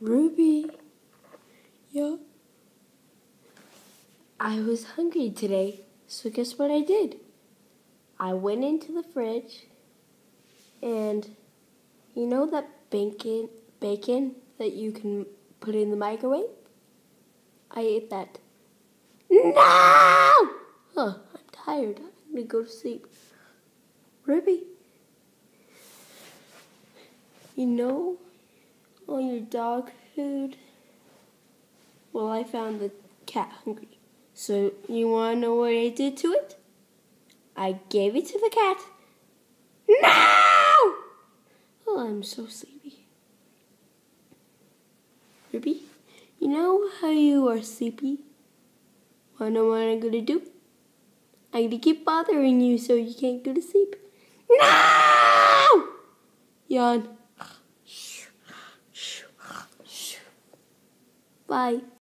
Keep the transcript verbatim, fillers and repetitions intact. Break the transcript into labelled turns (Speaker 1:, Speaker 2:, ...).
Speaker 1: Ruby. Yeah. I was hungry today, so guess what I did? I went into the fridge, and you know that bacon, bacon that you can put in the microwave? I ate that. No! Oh, I'm tired. I'm going to go to sleep. Ruby, you know all your dog food? Well, I found the cat hungry. So you want to know what I did to it? I gave it to the cat. No! Oh, I'm so sleepy. Ruby, you know how you are sleepy? Wanna know what I'm gonna do? I'm gonna keep bothering you so you can't go to sleep. No! Yawn. Bye.